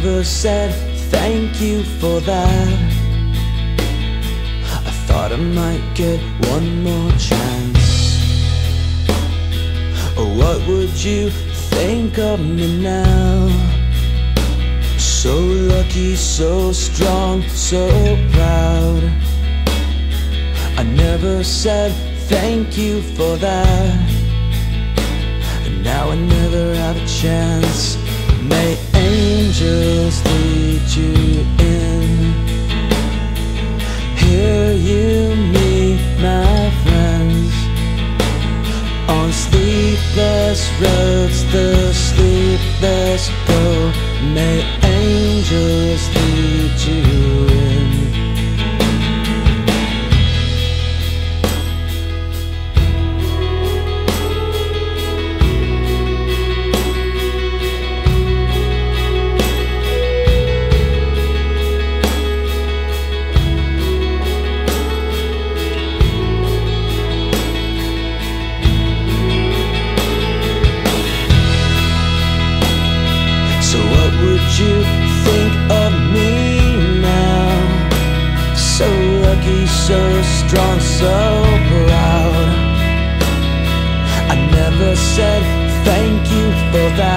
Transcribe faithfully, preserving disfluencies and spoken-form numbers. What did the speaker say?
never said thank you for that. I thought I might get one more chance. Or what would you think of me now? So lucky, so strong, so proud. I never said thank you for that, and now I never have a chance. May angels lead you in. Here you meet my friends. On sleepless roads the sleepless go. May angels lead you in. Would you think of me now? So lucky, so strong, so proud. I never said thank you for that.